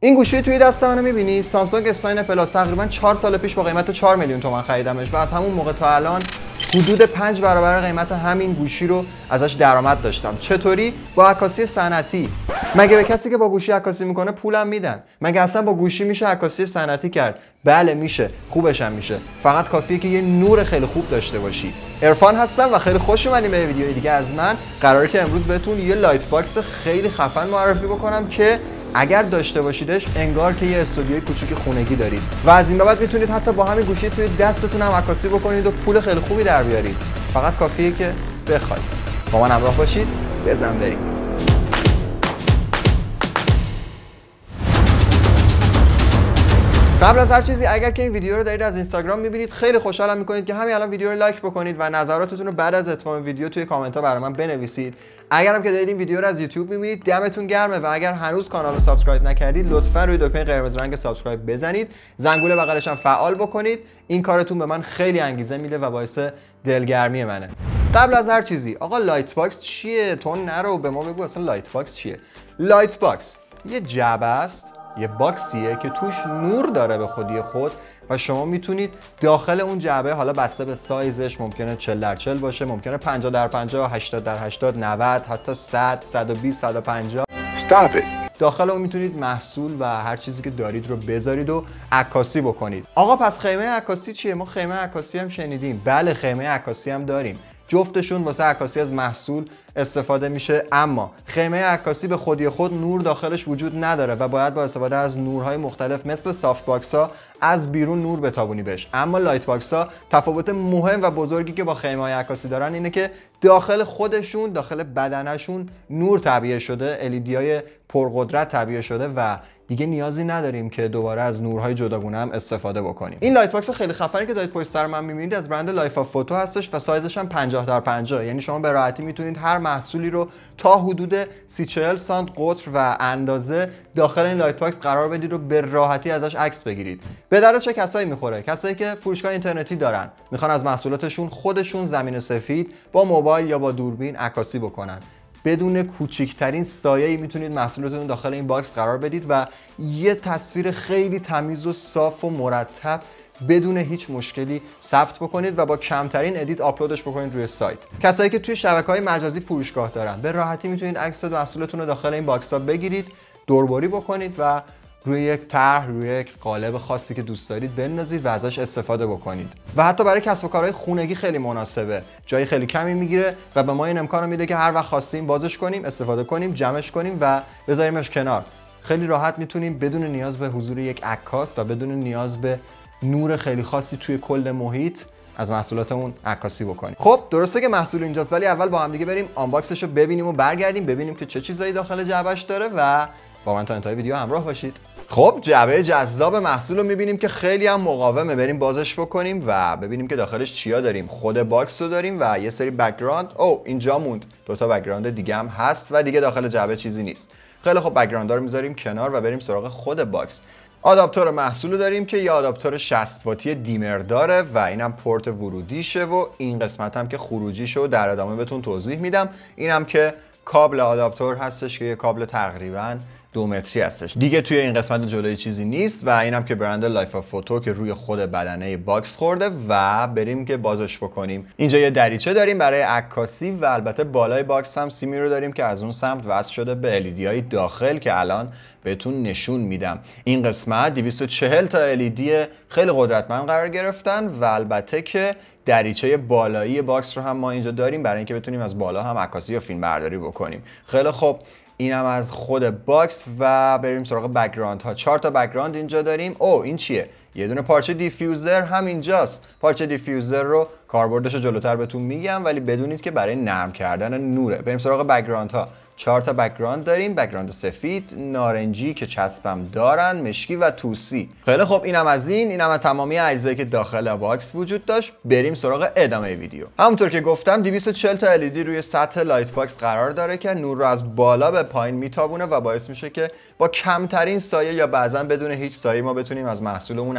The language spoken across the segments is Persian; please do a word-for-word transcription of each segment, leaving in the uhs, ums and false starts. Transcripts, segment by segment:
این گوشی توی دست منو می‌بینی، سامسونگ استاین پلاس، تقریبا چهار سال پیش با قیمت چهار میلیون تومان خریدمش و از همون موقع تا الان حدود پنج برابر قیمت همین گوشی رو ازش درآمد داشتم. چطوری؟ با عکاسی صنعتی. مگه به کسی که با گوشی عکاسی میکنه پولم میدن؟ مگه اصلا با گوشی میشه عکاسی صنعتی کرد؟ بله میشه، خوبش هم میشه. فقط کافیه که یه نور خیلی خوب داشته باشی. عرفان هستم و خیلی خوش اومدین به ویدیوی دیگه از من. قراره که امروز بهتون یه لایت باکس خیلی خفن معرفی بکنم که اگر داشته باشیدش انگار که یه استودیوی کوچیک خونگی دارید و از این به بعد میتونید حتی با همین گوشی توی دستتون هم عکاسی بکنید و پول خیلی خوبی در بیارید. فقط کافیه که بخواید. با من همراه باشید. بزن بریم. قبل از هر چیزی اگر که این ویدیو رو دارید از اینستاگرام میبینید خیلی خوشحالم میکنید که همین الان ویدیو رو لایک بکنید و نظراتتون رو بعد از اتمام ویدیو توی کامنت ها برای من بنویسید. اگرم که دارید این ویدیو رو از یوتیوب میبینید دمتون گرمه و اگر هنوز کانال رو سابسکرایب نکردید لطفا روی دکمه قرمز رنگ سابسکرایب بزنید، زنگوله بغلش هم فعال بکنید. این کارتون به من خیلی انگیزه میده و باعث دلگرمی منه. قبل از هر چیزی آقا لایت باکس چیه؟ تو نرو به ما بگو اصلا لایت باکس چیه؟ لایت باکس یه جعبه است، یه باکسیه که توش نور داره به خودی خود و شما میتونید داخل اون جعبه، حالا بسته به سایزش، ممکنه چهل در چهل باشه، ممکنه پنجاه در پنجاه، هشتاد در هشتاد، نود، حتی صد، صد و بیست، صد و پنجاه. Stop it. داخل اون میتونید محصول و هر چیزی که دارید رو بذارید و عکاسی بکنید. آقا پس خیمه عکاسی چیه؟ ما خیمه عکاسی هم شنیدیم. بله خیمه عکاسی هم داریم. جفتشون واسه عکاسی از محصول استفاده میشه، اما خیمه عکاسی به خودی خود نور داخلش وجود نداره و باید با استفاده از نورهای مختلف مثل سافت باکس ها از بیرون نور بتابونی بهش. اما لایت باکس ها تفاوت مهم و بزرگی که با خیمه های عکاسی دارن اینه که داخل خودشون، داخل بدنشون نور تعبیه شده، ال ای دی های پرقدرت تعبیه شده و دیگه نیازی نداریم که دوباره از نورهای جداگونه هم استفاده بکنیم. این لایت باکس خیلی خفنی که دارید پشت سر من می‌بینید از برند لایف آف فوتو هستش و سایزش هم پنجاه در پنجاه، یعنی شما به راحتی میتونید هر محصولی رو تا حدود سی چهل سانت قطر و اندازه داخل این لایت باکس قرار بدید و به راحتی ازش عکس بگیرید. به درد چه کسایی میخوره؟ کسایی که فروشگاه اینترنتی دارن، میخوان از محصولاتشون خودشون زمین سفید با موبایل یا با دوربین عکاسی بکنن. بدون کوچکترین سایه‌ای میتونید محصولاتتون داخل این باکس قرار بدید و یه تصویر خیلی تمیز و صاف و مرتب بدون هیچ مشکلی ثبت بکنید و با کمترین ادیت آپلودش بکنید روی سایت. کسایی که توی شبکه‌های مجازی فروشگاه دارن به راحتی میتونید عکس محصولتون رو داخل این باکس‌ها بگیرید، دوربری بکنید و روی یک طرح، روی یک قالب خاصی که دوست دارید بندازید و ازش استفاده بکنید. و حتی برای کسب و کارهای خونگی خیلی مناسبه. جای خیلی کمی میگیره و به ما این امکانو میده که هر وقت خواستیم بازش کنیم، استفاده کنیم، جمعش کنیم و بذاریمش کنار. خیلی راحت میتونیم بدون نیاز به حضور یک عکاس و بدون نیاز به نور خیلی خاصی توی کل محیط از محصولاتمون عکاسی بکنیم. خب درسته که محصول اینجاست ولی اول با هم دیگه بریم آنباکسش رو ببینیم و برگردیم ببینیم که چه چیزایی داخل جعبهش داره و با من تا انتهای ویدیو همراه باشید. خب جعبه جذاب محصول رو میبینیم که خیلی هم مقاومه. بریم بازش بکنیم و ببینیم که داخلش چیا داریم. خود باکس رو داریم و یه سری بک‌گراند. او اینجا موند دوتا بک‌گراند دیگه هم هست و دیگه داخل جعبه چیزی نیست. خیلی خب بک‌گراندها رو میذاریم کنار و بریم سراغ خود باکس. آداپتور محصول رو داریم که یه آداپتور شصت واتی دیمر داره و اینم پورت ورودیشه و این قسمت هم که خروجیشو در ادامه بهتون توضیح میدم. اینم که کابل آداپتور هستش که یه کابل تقریباً دو متری هستش. دیگه توی این قسمت جلوی چیزی نیست و اینم که برند لایف آف فوتو که روی خود بدنه باکس خورده و بریم که بازش بکنیم. اینجا یه دریچه داریم برای عکاسی و البته بالای باکس هم سیمی رو داریم که از اون سمت وصل شده به ال ای دی های داخل که الان بهتون نشون میدم. این قسمت دویست و چهل تا ال ای دی خیلی قدرتمند قرار گرفتن و البته که دریچه بالایی باکس رو هم ما اینجا داریم برای اینکه بتونیم از بالا هم عکاسی یا فیلم برداری بکنیم. خیلی خوب اینم از خود باکس و بریم سراغ بک‌گراند ها. چهار تا بک‌گراند اینجا داریم. او این چیه؟ یه دونه پارچه دیفیوزر هم اینجاست. پارچه دیفیوزر رو کاربردش رو جلوتر بهتون میگم ولی بدونید که برای نرم کردن نوره. بریم سراغ بک‌گراند ها. چهار تا بک‌گراند داریم. بک‌گراند سفید، نارنجی که چسبم دارن، مشکی و توسی. خیلی خب اینم از این، اینم از تمامی اجزایی که داخل باکس وجود داشت. بریم سراغ ادامه ویدیو. همونطور که گفتم دویست و چهل تا ال ای دی روی سطح لایت باکس قرار داره که نور رو از بالا به پایین میتابونه و باعث میشه که با کمترین سایه یا بعضا بدون هیچ سایه ما بتونیم از محصولمون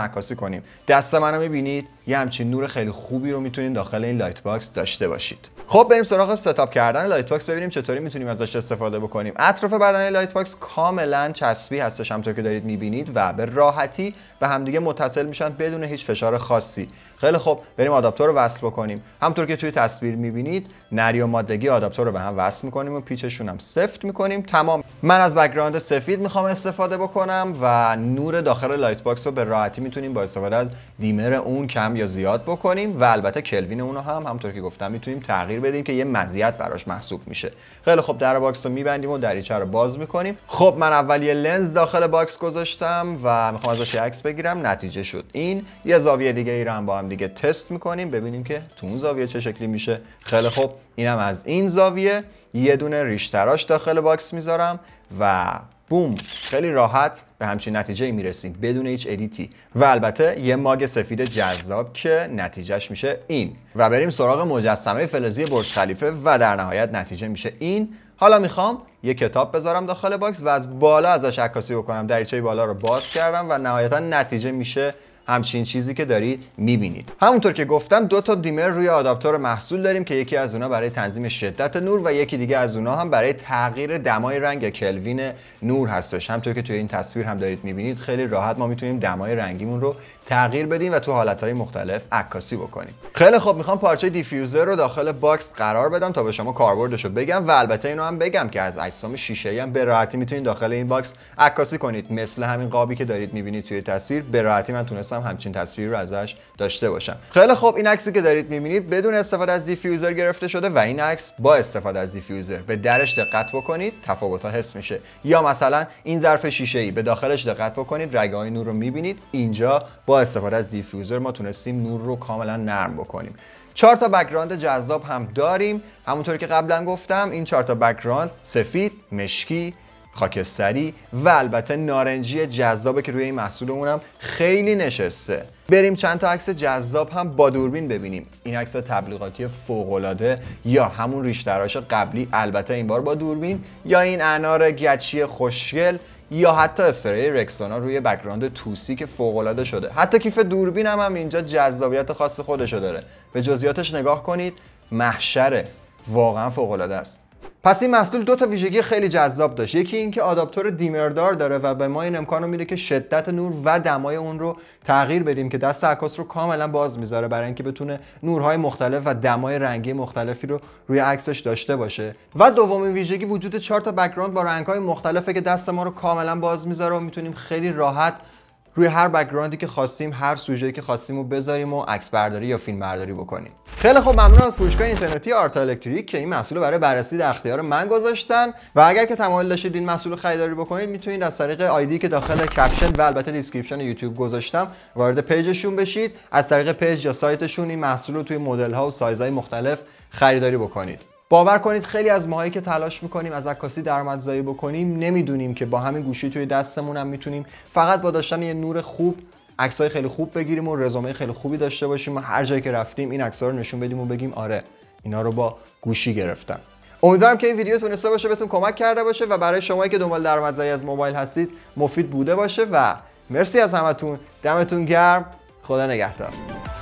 عکاسی کنیم. دست منو میبینید یه همچین نور خیلی خوبی رو میتونید داخل این لایت باکس داشته باشید. خب بریم سراغ ستاپ کردن لایت باکس، ببینیم چطوری میتونیم ازش استفاده بکنیم. اطراف بدن لایت باکس کاملا چسبی هستش همونطور که دارید میبینید و به راحتی به همدیگه متصل میشن بدون هیچ فشار خاصی. خیلی خب بریم آداپتور رو وصل بکنیم. همونطور که توی تصویر میبینید نری و مادگی آداپتور رو به هم وصل میکنیم و پیچشون هم سفت میکنیم. تمام. من از بک‌گراند سفید میخوام استفاده بکنم و نور داخل لایت باکس رو به راحتی میتونیم با استفاده از دیمر اون کم یا زیاد بکنیم و البته کلوین اون رو هم همونطور که گفتم میتونیم تغییر بدیم که یه مزیت براش محسوب میشه. خیلی خب در باکس رو میبندیم و دریچه رو باز میکنیم. خب من اول یه لنز داخل باکس گذاشتم و میخوام ازش عکس بگیرم. نتیجه شد این. یه زاویه دیگه ای رو هم با هم دیگه تست میکنیم ببینیم که تو اون زاویه چه شکلی میشه. خیلی خب اینم از این زاویه. یه دونه ریش تراش داخل باکس میذارم و بوم، خیلی راحت به همچین نتیجه میرسیم بدون هیچ ادیتی و البته یه ماگ سفید جذاب که نتیجهش میشه این. و بریم سراغ مجسمه فلزی برج خلیفه و در نهایت نتیجه میشه این. حالا میخوام یه کتاب بذارم داخل باکس و از بالا ازش عکاسی بکنم. دریچه بالا رو باز کردم و نهایتا نتیجه میشه همچین چیزی که دارید میبینید. همونطور که گفتم دو تا دیمر روی آداپتور محصول داریم که یکی از اونها برای تنظیم شدت نور و یکی دیگه از اونها هم برای تغییر دمای رنگ یا کلوین نور هستش. همونطور که توی این تصویر هم دارید میبینید خیلی راحت ما میتونیم دمای رنگیمون رو تغییر بدیم و تو حالتهای مختلف عکاسی بکنیم. خیلی خب میخوام پارچه دیفیوزر رو داخل باکس قرار بدم تا به شما کاربردش رو بگم و البته اینو هم بگم که از اجسام شیشه‌ای هم به راحتی میتونید داخل این باکس عکاسی کنید. مثل همین قابی که دارید میبینید توی تصویر به راحتی من تونستم همچین تصویر رو ازش داشته باشم. خیلی خب این عکسی که دارید میبینید بدون استفاده از دیفیوزر گرفته شده و این عکس با استفاده از دیفیوزر. به درش دقت بکنید تفاوت‌ها حس میشه. یا مثلا این ظرف شیشه‌ای به داخلش دقت بکنید رگه‌های نور رو میبینید. اینجا با استفاده از دیفیوزر ما تونستیم نور رو کاملا نرم بکنیم. چهار تا بک‌گراند جذاب هم داریم. همونطور که قبلا گفتم این چهار تا بک‌گراند سفید، مشکی، خاکستری و البته نارنجی جذابه که روی این محصولمون هم خیلی نشسته. بریم چند تا عکس جذاب هم با دوربین ببینیم. این عکس تبلیغاتی فوق‌العاده یا همون ریش تراش قبلی البته این بار با دوربین یا این انار گچی خوشگل یا حتی اسپری رکسونا روی بک‌گراند توسی که فوق‌العاده شده. حتی کیف دوربین هم, هم اینجا جذابیت خاص خودشو داره. به جزئیاتش نگاه کنید. محشره. واقعا فوق‌العاده است. پس این محصول دو تا ویژگی خیلی جذاب داشت. یکی این که آداپتور دیمردار داره و به ما این امکان رو میده که شدت نور و دمای اون رو تغییر بدیم که دست عکاس رو کاملا باز میذاره برای اینکه بتونه نورهای مختلف و دمای رنگی مختلفی رو روی عکسش داشته باشه. و دومین ویژگی وجود چهار تا بک‌گراند با رنگ‌های مختلفه که دست ما رو کاملا باز میذاره و میتونیم خیلی راحت روی هر بک‌گراندی که خواستیم، هر سوژه‌ای که خواستیم رو بذاریم و عکس برداری یا فیلم برداری بکنیم. خیلی خوب، ممنون از فروشگاه اینترنتی آرتا الکتریک که این محصول رو برای بررسی در اختیار من گذاشتن و اگر که تمایل داشتید این محصول رو خریداری بکنید میتونید از طریق آیدی که داخل کپشن و البته دیسکریپشن یوتیوب گذاشتم وارد پیجشون بشید. از طریق پیج یا سایتشون این محصول رو توی مدل‌ها و سایزهای مختلف خریداری بکنید. باور کنید خیلی از ماهایی که تلاش میکنیم از عکاسی درآمدزایی بکنیم نمیدونیم که با همین گوشی توی دستمون هم میتونیم فقط با داشتن یه نور خوب عکسای خیلی خوب بگیریم و رزومه خیلی خوبی داشته باشیم و هر جایی که رفتیم این عکس‌ها رو نشون بدیم و بگیم آره اینا رو با گوشی گرفتم. امیدوارم که این ویدیو تونسته باشه بهتون کمک کرده باشه و برای شمایی که دنبال درآمدزایی از موبایل هستید مفید بوده باشه و مرسی از همتون. دمتون گرم. خدا نگهدار.